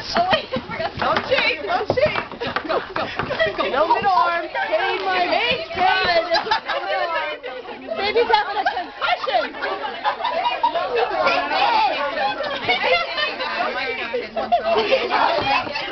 Oh, wait. Don't cheat. Don't cheat. Go, go, go. No middle arm. Hey, my hey, God. No middle arm. Baby's having a concussion. Take it.